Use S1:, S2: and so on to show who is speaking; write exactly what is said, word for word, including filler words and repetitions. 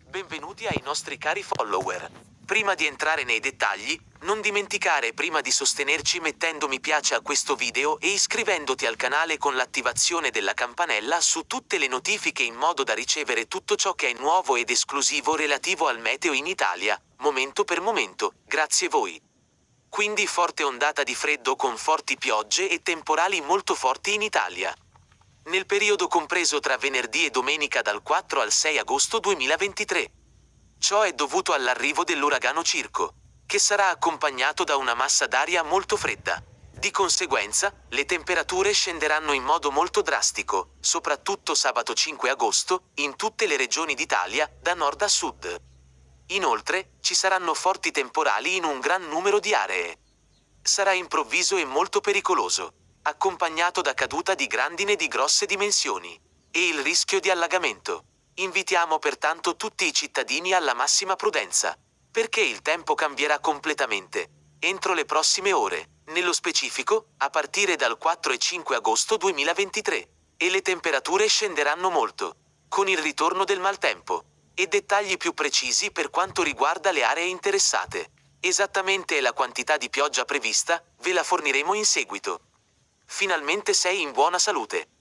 S1: Benvenuti ai nostri cari follower. Prima di entrare nei dettagli, non dimenticare prima di sostenerci mettendo mi piace a questo video e iscrivendoti al canale con l'attivazione della campanella su tutte le notifiche in modo da ricevere tutto ciò che è nuovo ed esclusivo relativo al meteo in Italia, momento per momento, grazie a voi. Quindi forte ondata di freddo con forti piogge e temporali molto forti in Italia. Nel periodo compreso tra venerdì e domenica dal quattro al sei agosto duemilaventitré. Ciò è dovuto all'arrivo dell'uragano Circo, che sarà accompagnato da una massa d'aria molto fredda. Di conseguenza, le temperature scenderanno in modo molto drastico, soprattutto sabato cinque agosto, in tutte le regioni d'Italia, da nord a sud. Inoltre, ci saranno forti temporali in un gran numero di aree. Sarà improvviso e molto pericoloso, accompagnato da caduta di grandine di grosse dimensioni e il rischio di allagamento. Invitiamo pertanto tutti i cittadini alla massima prudenza, perché il tempo cambierà completamente entro le prossime ore, nello specifico, a partire dal quattro e cinque agosto duemilaventitré, e le temperature scenderanno molto, con il ritorno del maltempo, e dettagli più precisi per quanto riguarda le aree interessate. Esattamente la quantità di pioggia prevista, ve la forniremo in seguito. Finalmente sei in buona salute.